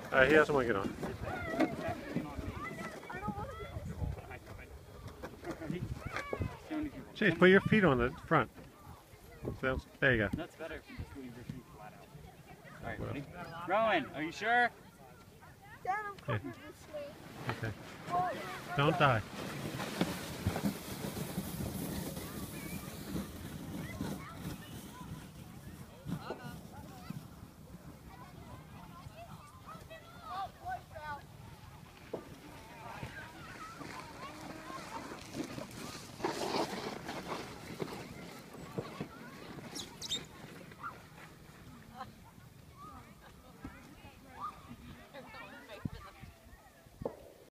He doesn't want to get on. Chase, put your feet on the front. So, there you go. That's better if you just leave your feet flat out. Alright, ready? Rowan, are you sure? Dad, I'm coming this way. Okay. Don't die.